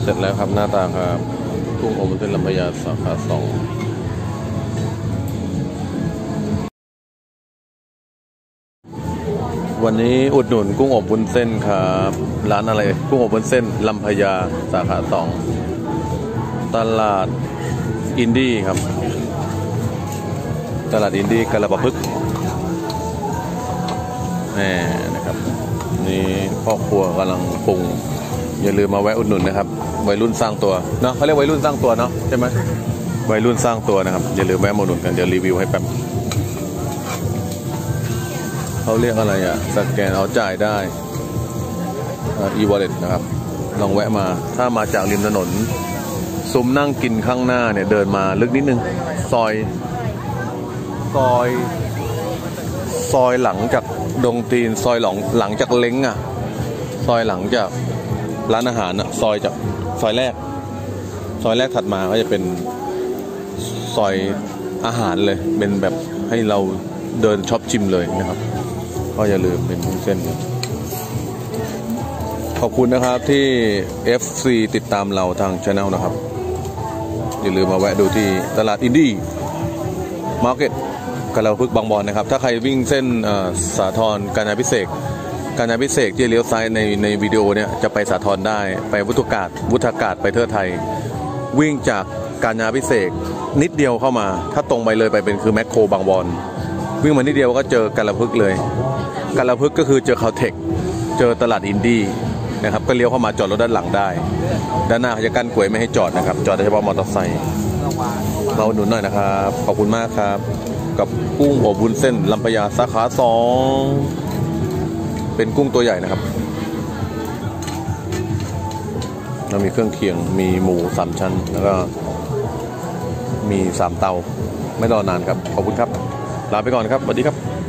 เสร็จแล้วครับหน้าตาครับกุ้งอบวุ้นเส้นลำพญาสาขา 2วันนี้อุดหนุนกุ้งอบวุ้นเส้นครับร้านอะไรกุ้งอบวุ้นเส้นลำพญาสาขา 2ตลาดอินดี้ครับตลาดอินดี้กระปะพึกแหมนะครับนี่พ่อครัวกำลังปรุงอย่าลืมมาแวะอุดหนุนนะครับวัยรุ่นสร้างตัวเนาะเขาเรียกวัยรุ่นสร้างตัวเนาะใช่ไหมวัยรุ่นสร้างตัวนะครับอย่าลืมแวะมาอุดหนุนกันเดี๋ยวรีวิวให้แป๊บเขาเรียกอะไรอ่ะสแกนเอาจ่ายได้e-wallet นะครับลองแวะมาถ้ามาจากริมถนนซุ้มนั่งกินข้างหน้าเนี่ยเดินมาลึกนิดนึงซอยหลังจากดงตีนซอยหลังจากเล้งอ่ะซอยหลังจากร้านอาหารอ่ะซอยแรกถัดมาก็จะเป็นซอยอาหารเลยเป็นแบบให้เราเดินช็อปชิมเลยนะครับก็อย่าลืมเป็นเส้นขอบคุณนะครับที่ FC ติดตามเราทาง Channel นะครับอย่าลืมมาแวะดูที่ตลาดอินดี้มาร์เก็ตกระพึกบางบอนนะครับถ้าใครวิ่งเส้นสาทรกาญจนาภิเษกที่เลี้ยวซ้ายในวิดีโอเนี่ยจะไปสาทรได้ไปวุฒากาศไปเทิดไทยวิ่งจากกาญจนาภิเษกนิดเดียวเข้ามาถ้าตรงไปเลยไปเป็นคือแมคโครบางบอนวิ่งมานิดเดียวก็เจอกระพึกเลยกระพึกก็คือเจอคาวเทคเจอตลาดอินดี้นะครับก็เลี้ยวเข้ามาจอดรถด้านหลังได้ด้านหน้าเขาจะกั้นกลวยไม่ให้จอดนะครับจอดได้เฉพาะมอเตอร์ไซค์มาอุดหนุนหน่อยนะครับขอบคุณมากครับกับกุ้งอบวุ้นเส้นลำพญาสาขา 2เป็นกุ้งตัวใหญ่นะครับแล้วมีเครื่องเคียงมีหมู3 ชั้นแล้วก็มี3 เตาไม่รอนานครับขอบคุณครับลาไปก่อนครับสวัสดีครับ